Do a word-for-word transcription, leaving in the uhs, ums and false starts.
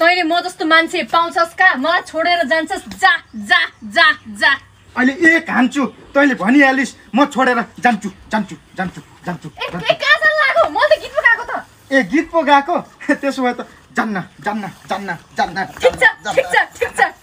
तैँले म जस्तो मान्छे पाउँछस् का? मलाई छोडेर जान्छस्? जा जा जा जा। अहिले एक हान्छु, तैँले भनिहालिस् म छोडेर जान्छु जान्छु जान्छु जान्छु। ए कहाँ जान लाग्यो? म त गीत पो गाएको त। ए गीत पो गाएको? त्यसो भए त जान्न जान्न जान्न जान्न। ठिक छ ठिक छ ठिक छ